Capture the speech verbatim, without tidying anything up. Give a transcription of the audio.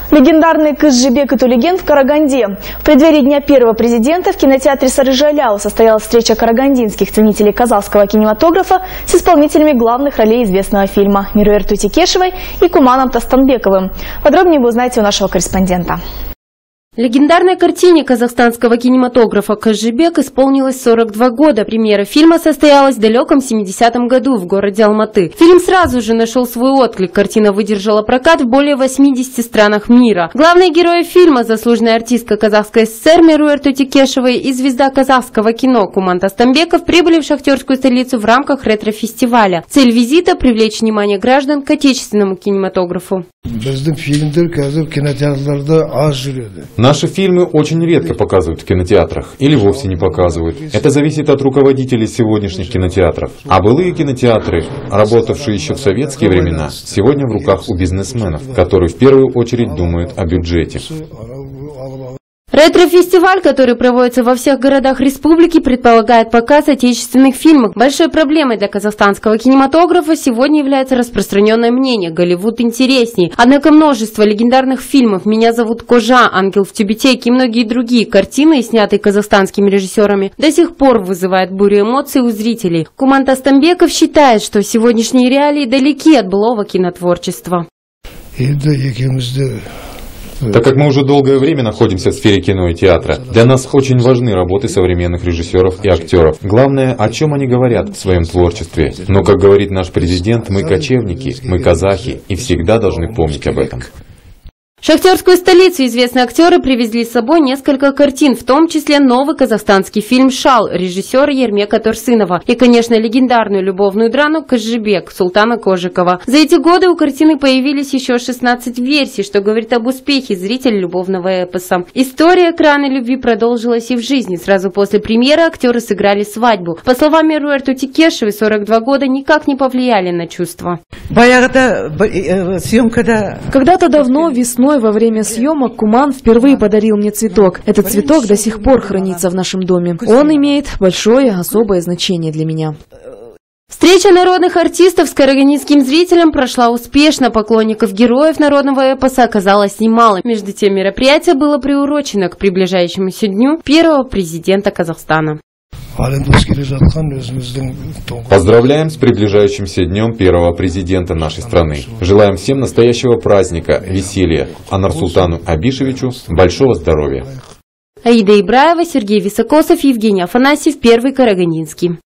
Легендарный Кызжибек Итулеген в Караганде. В преддверии Дня первого президента в кинотеатре Сарыжаляу состоялась встреча карагандинских ценителей казахского кинематографа с исполнителями главных ролей известного фильма Меруерт Тутикешевой и Куманом Тастанбековым. Подробнее вы узнаете у нашего корреспондента. Легендарной картине казахстанского кинематографа «Кызжибек» исполнилось сорок два года. Премьера фильма состоялась в далеком семидесятом году в городе Алматы. Фильм сразу же нашел свой отклик. Картина выдержала прокат в более восьмидесяти странах мира. Главные герои фильма – заслуженная артистка Казахской ССР Меруерт Тутикешевой и звезда казахского кино Куман Тастанбеков прибыли в шахтерскую столицу в рамках ретро-фестиваля. Цель визита – привлечь внимание граждан к отечественному кинематографу. Наши фильмы очень редко показывают в кинотеатрах или вовсе не показывают. Это зависит от руководителей сегодняшних кинотеатров. А былые кинотеатры, работавшие еще в советские времена, сегодня в руках у бизнесменов, которые в первую очередь думают о бюджете. Ретро-фестиваль, который проводится во всех городах республики, предполагает показ отечественных фильмов. Большой проблемой для казахстанского кинематографа сегодня является распространенное мнение: Голливуд интересней. Однако множество легендарных фильмов «Меня зовут Кожа», «Ангел в тюбетейке» и многие другие картины, снятые казахстанскими режиссерами, до сих пор вызывают бурю эмоций у зрителей. Куман Тастанбеков считает, что сегодняшние реалии далеки от былого кинотворчества. Так как мы уже долгое время находимся в сфере кино и театра, для нас очень важны работы современных режиссеров и актеров. Главное, о чем они говорят в своем творчестве. Но, как говорит наш президент, мы кочевники, мы казахи и всегда должны помнить об этом. В шахтерскую столицу известные актеры привезли с собой несколько картин, в том числе новый казахстанский фильм «Шал» режиссера Ермека Турсынова и, конечно, легендарную любовную драму «Кызжибек» Султана Кожикова. За эти годы у картины появились еще шестнадцать версий, что говорит об успехе зрителя любовного эпоса. История экрана любви продолжилась и в жизни. Сразу после премьеры актеры сыграли свадьбу. По словам Меруерт Тутикешевой, сорок два года никак не повлияли на чувства. Когда-то давно, весной, во время съемок, Куман впервые подарил мне цветок. Этот цветок до сих пор хранится в нашем доме. Он имеет большое особое значение для меня. Встреча народных артистов с карагандинским зрителем прошла успешно. Поклонников героев народного эпоса оказалось немало. Между тем, мероприятие было приурочено к приближающемуся дню первого президента Казахстана. Поздравляем с приближающимся днем первого президента нашей страны. Желаем всем настоящего праздника, веселья, а Нурсултану Абишевичу большого здоровья. Аида Ибраева, Сергей Високосов, Евгений Афанасьев, Первый Карагандинский.